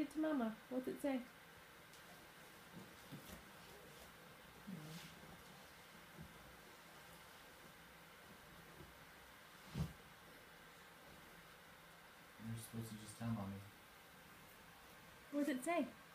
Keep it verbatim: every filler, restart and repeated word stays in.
it to Mama. What's it say? You're supposed to just tell mommy. What's it say?